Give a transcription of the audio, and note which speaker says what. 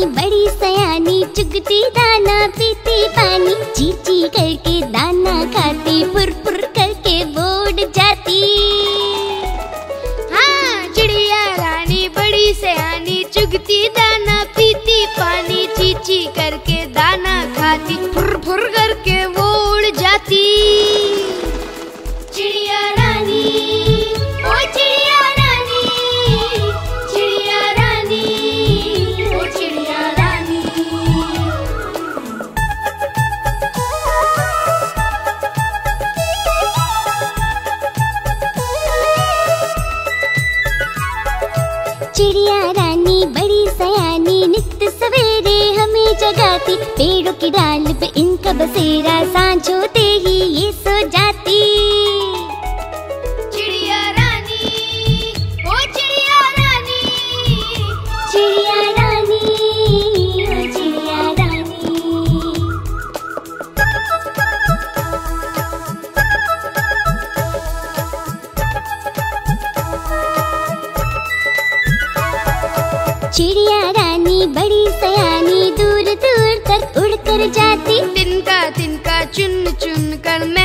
Speaker 1: रानी बड़ी सयानी, चुगती दाना पीती पानी, ची ची करके दाना खाती, फुर फुर करके वो उड़ जाती।
Speaker 2: हाँ, चिड़िया रानी बड़ी सयानी, चुगती दाना पीती पानी, ची ची करके दाना खाती, फुर फुर करके वो उड़ जाती।
Speaker 1: चिड़िया रानी, ओ चिड़िया रानी, चिड़िया रानी, ओ चिड़िया रानी। चिड़िया रानी बड़ी सयानी, नित्य सवेरे हमें जगाती, पेड़ों की डाल पे इनका बसेरा, सांझ होते ही ये सो जाती।
Speaker 2: चिड़िया रानी, ओ चिड़िया रानी,
Speaker 1: चिड़िया रानी, ओ चिड़िया रानी। चिड़िया रानी बड़ी सयानी, दूर दूर तक उड़ कर जाती,
Speaker 2: तिनका तिनका चुन चुन कर